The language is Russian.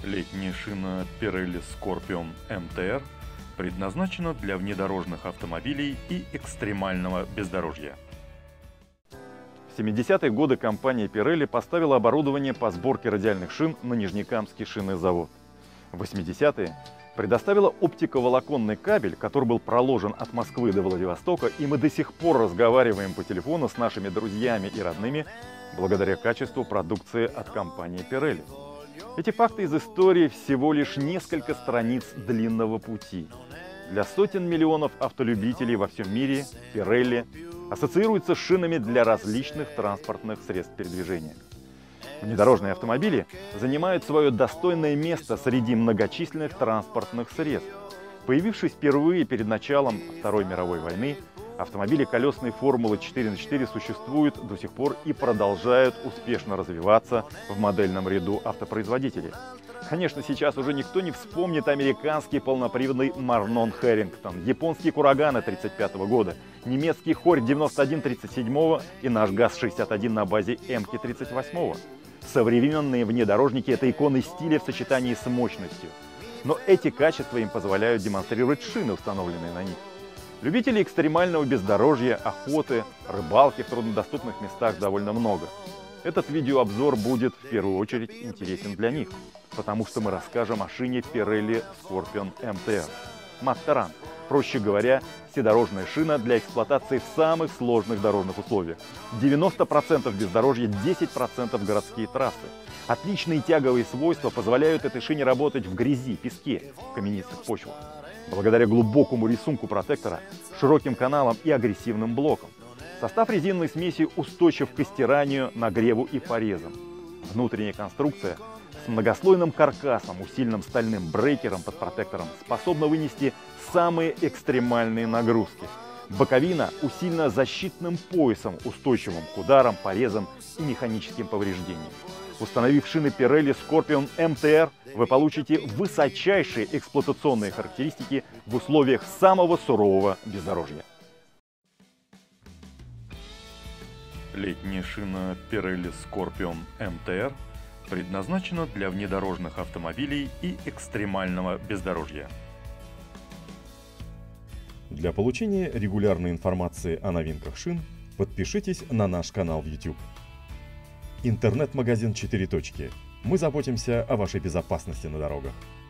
Летняя шина Pirelli Scorpion MTR предназначена для внедорожных автомобилей и экстремального бездорожья. В 70-е годы компания Pirelli поставила оборудование по сборке радиальных шин на Нижнекамский шинный завод. В 80-е предоставила оптиковолоконный кабель, который был проложен от Москвы до Владивостока, и мы до сих пор разговариваем по телефону с нашими друзьями и родными благодаря качеству продукции от компании Pirelli. Эти факты из истории всего лишь несколько страниц длинного пути. Для сотен миллионов автолюбителей во всем мире Pirelli ассоциируется с шинами для различных транспортных средств передвижения. Внедорожные автомобили занимают свое достойное место среди многочисленных транспортных средств. Появившись впервые перед началом Второй мировой войны, автомобили колесной формулы 4х4 существуют до сих пор и продолжают успешно развиваться в модельном ряду автопроизводителей. Конечно, сейчас уже никто не вспомнит американский полноприводный Марнон Хэрингтон, японские Кураганы 1935 года, немецкий Хорь 91-37 и наш ГАЗ-61 на базе МК 38. Современные внедорожники – это иконы стиля в сочетании с мощностью. Но эти качества им позволяют демонстрировать шины, установленные на них. Любителей экстремального бездорожья, охоты, рыбалки в труднодоступных местах довольно много. Этот видеообзор будет в первую очередь интересен для них, потому что мы расскажем о шине Pirelli Scorpion MTR. Мат-таран, проще говоря, вседорожная шина для эксплуатации в самых сложных дорожных условиях. 90% бездорожья, 10% городские трассы. Отличные тяговые свойства позволяют этой шине работать в грязи, песке, каменистых почвах. Благодаря глубокому рисунку протектора, широким каналам и агрессивным блокам. Состав резиновой смеси устойчив к стиранию, нагреву и порезам. Внутренняя конструкция с многослойным каркасом, усиленным стальным брейкером под протектором, способна вынести самые экстремальные нагрузки. Боковина усилена защитным поясом, устойчивым к ударам, порезам и механическим повреждениям. Установив шины Pirelli Scorpion MTR, вы получите высочайшие эксплуатационные характеристики в условиях самого сурового бездорожья. Летняя шина Pirelli Scorpion MTR предназначена для внедорожных автомобилей и экстремального бездорожья. Для получения регулярной информации о новинках шин подпишитесь на наш канал в YouTube. Интернет-магазин 4 точки. Мы заботимся о вашей безопасности на дорогах.